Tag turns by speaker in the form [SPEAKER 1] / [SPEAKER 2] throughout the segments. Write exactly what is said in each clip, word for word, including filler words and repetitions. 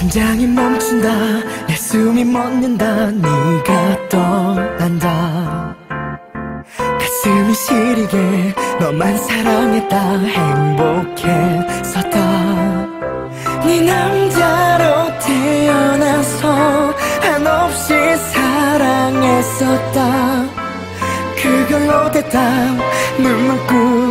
[SPEAKER 1] 심장이 멈춘다, 내 숨이 멎는다, 네가 떠난다. 가슴이 시리게 너만 사랑했다, 행복했었다. 네 남자로 태어나서 한없이 사랑했었다. 그걸로 됐다, 눈물 꾹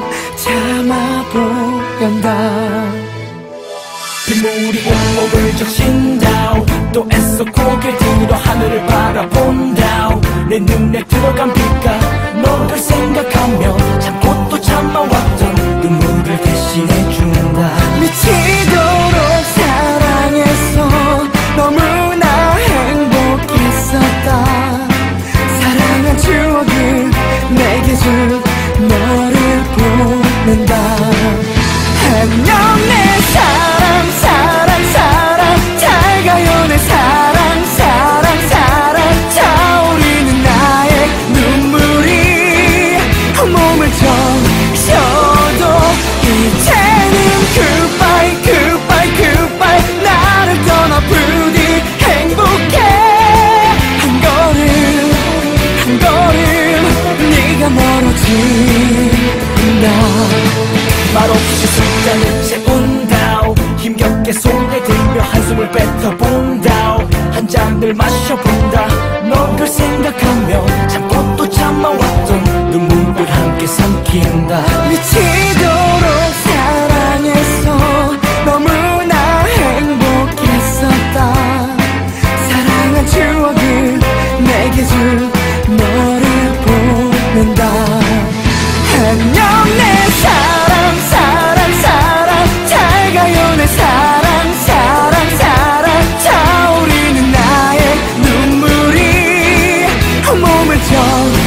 [SPEAKER 1] 참아보련다. 빗물이 온몸을 적신다. 또 애써 고개를 들어 하늘을 바라본다. 내 눈에 들어간 빛과 너를 생각하며 참고 또 참아왔던 눈물을 대신해준다. 미치도록 사랑했어, 너무나 행복했었다. 사랑한 추억을 내게 준 너를 보낸다. 안녕 내 사랑 사랑 사랑, 잘 가요 내 사랑 사랑 사랑. 차오르는 나의 눈물이 몸을 적셔도 이제는 goodbye goodbye goodbye. 나를 떠나 부디 행복해. 한 걸음 한 걸음 네가 멀어진다. 말없이 숫자는 채운다. 힘겹게 손에 들며 한숨을 뱉어본다. 한 잔을 마셔본다. 너를 생각하며 참고 또 참아왔던 눈물을 함께 삼킨다. 미치도록 사랑했어, 너무나 행복했었다. 사랑한 추억을 내게 준 너를 보낸다. 안녕 내 사랑 사랑 사랑, 잘 가요 내 사랑 사랑 사랑. 차오르는 나의 눈물이 몸을 적